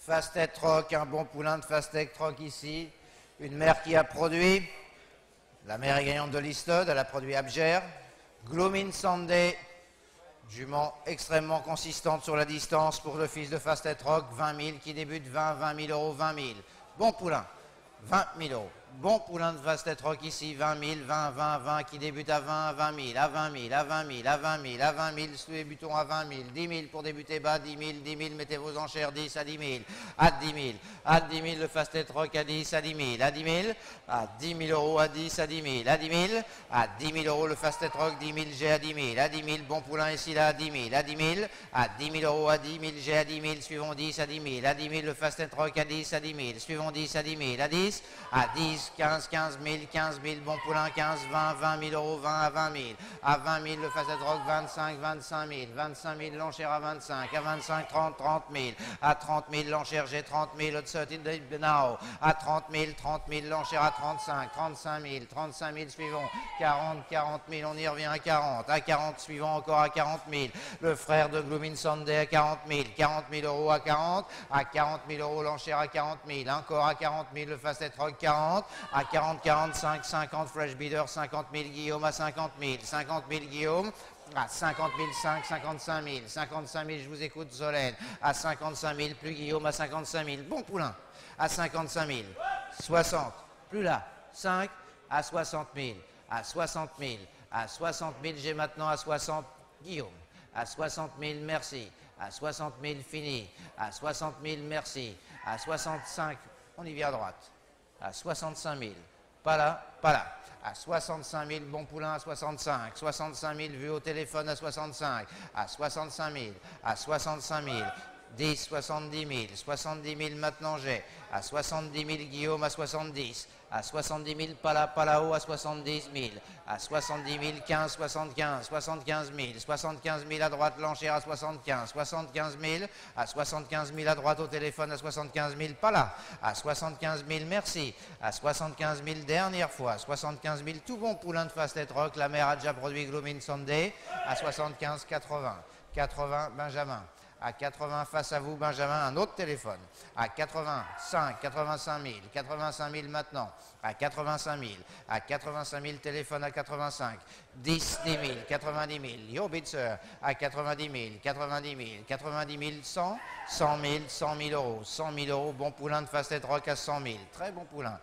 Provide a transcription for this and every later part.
Fastet Rock, un bon poulain de Fastet Rock ici. Une mère qui a produit. La mère est gagnante de l'Easted, elle a produit Abjer. Gloomin Sunday, jument extrêmement consistante sur la distance pour le fils de Fastet Rock. 20 000 qui débute 20 000 euros, 20 000. Bon poulain, 20 000 euros. Bon poulain de Fastet Rock ici, 20 000, 20 qui débute à 20 000, à 20 000, à 20 000, à 20 000, à 20 000, débutons à 20 000, 10 000 pour débuter bas, 10 000, mettez vos enchères, 10 à 10 000, à 10 000, à 10 000, le Fastet Rock à 10, à 10 000, à 10 000, à 10 000 euros, à 10, à 10 000, à 10 000, à 10 000 euros, le Fastet Rock, 10 000, j'ai à 10 000, à 10 000, bon poulain ici, là, à 10 000, à 10 000, à 10 000 euros, à 10 000, j'ai à 10 000, suivons 10, à 10 000, à 10 000, le Fastet Rock à 10, à 10 000, suivons 10, à 10 000, à 10, à 10, 15 000, bon poulain, 15, 20 000 euros, 20 à 20 000, à 20 000, le Fastet Rock, 25 000, l'enchère à 25, 30 000, à 30 000, l'enchère, j'ai 30 000, le 30 now, à 30 000, l'enchère à 35 000, suivons, 40 000, on y revient à 40, suivant encore à 40 000, le frère de Gloomin Sunday à 40 000 euros à 40 000 euros, l'enchère à 40 000, encore à 40 000, le Fastet Rock 40, à 40, 45, 50, Fresh Bidder, 50 000, Guillaume à 50 000, Guillaume, à 50 500, 55 000, je vous écoute, Solène, à 55 000, plus Guillaume à 55 000, bon poulain, à 55 000, 60, plus là, 5, à 60 000, à 60 000, à 60 000, j'ai maintenant à 60, Guillaume, à 60 000, merci, à 60 000, fini, à 60 000, merci, à 65, on y vient à droite, à 65 000, pas là, à 65 000, bon poulain à 65 000, vu au téléphone à 65 000, à 65 000, 10, 70 000 maintenant j'ai, à 70 000 Guillaume à 70 000, pas là-haut à 70 000, à 70 000, 75 000 à droite, l'enchère à 75 000, à 75 000 à droite au téléphone à 75 000, pas là, à 75 000, merci, à 75 000 dernière fois, 75 000, tout bon poulain de Fastet Rock, la mère a déjà produit Gloomin Sunday, à 75, 80, Benjamin. À 80 face à vous, Benjamin, un autre téléphone. À 85 000 maintenant. À 85 000, téléphone à 85. 10 000, 90 000. Yo, Bitzer, à 90 000, 100 000 euros. 100 000 euros, bon poulain de Fastet Rock à 100 000. Très bon poulain.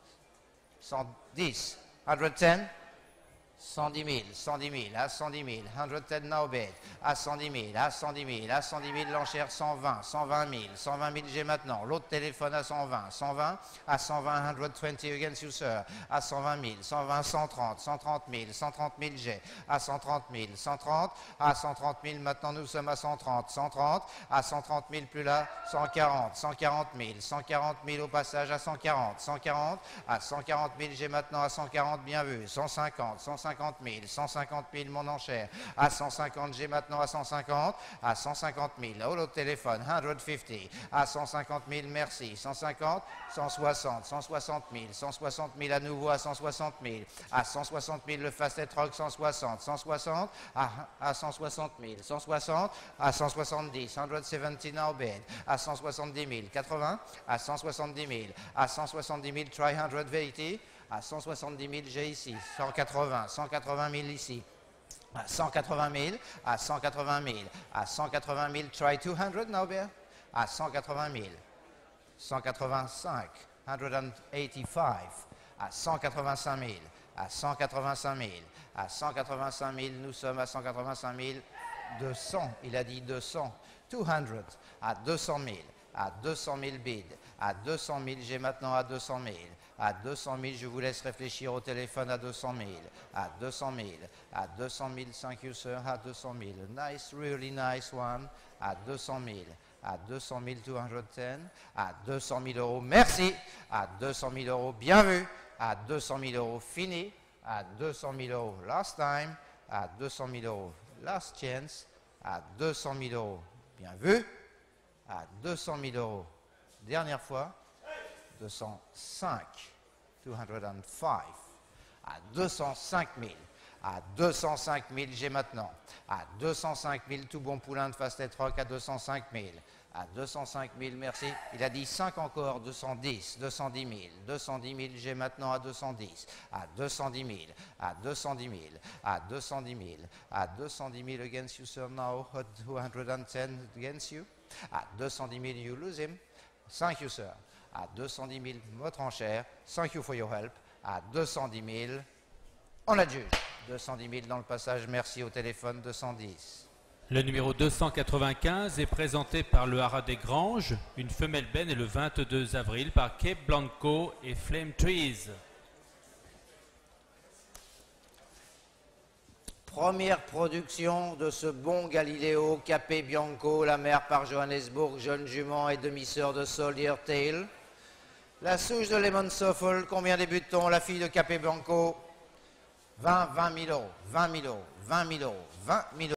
110, 110. 110 000, à 110 000, 110 now bid, à 110 000, à 110 000, l'enchère 120 000, j'ai maintenant, l'autre téléphone à 120, à 120, 120 against you sir, à 120 000, 130 000 j'ai, à 130 000, à 130 000, maintenant nous sommes à 130, à 130 000 plus là, 140 000 au passage à 140, à 140 000 j'ai maintenant à 140, bien vu, 150 000, mon enchère, à 150, j'ai maintenant à 150 000, oh, l'autre téléphone, 150, à 150 000, merci, 150, 160 000 à nouveau à 160 000, à 160 000, le Fastet Rock, 160, à 160 000, à 170, 170 now bid, à 170 000, 80, à 170 000, try 180, à 170 000, j'ai ici, 180 000 ici, à 180 000, à 180 000, try 200 now, bear, à 180 000, 185, 185, à 185 000, à 185 000, nous sommes à 185 000, 200, il a dit 200, 200, à 200 000, à 200 000 bid, à 200 000, j'ai maintenant à 200 000, à 200 000, je vous laisse réfléchir au téléphone à 200 000, à 200 000, à 200 000, thank you sir, à 200 000, nice, really nice one, à 200 000, à 200 000, 210, à 200 000 euros, merci, à 200 000 euros, bien vu, à 200 000 euros, fini, à 200 000 euros, last time, à 200 000 euros, last chance, à 200 000 euros, bien vu, à 200 000 euros, dernière fois, 205, 205, à 205 000, à 205 000, j'ai maintenant, à 205 000, tout bon poulain de Fastet Rock à 205 000, à 205 000, merci. Il a dit 5 encore, 210, 210 000, 210 000, j'ai maintenant à 210, à 210 000, à 210 000, à 210 000, à 210 000 against you, sir, now, at 210 against you, à 210 000, you lose him, thank you, sir, à 210 000, votre enchère, thank you for your help, à 210 000, on adjuge, 210 000 dans le passage, merci au téléphone, 210. Le numéro 295 est présenté par le Haras des Granges. Une femelle benne est le 22 avril par Cape Blanco et Flame Trees. Première production de ce bon Galileo, Cape Bianco, la mère par Johannesburg, jeune jument et demi-sœur de Soldier Tail. La souche de Lemon Shuffle, combien débute-t-on? La fille de Cape Bianco, 20 000 euros, 20 000 euros, 20 000 euros, 20 000 euros.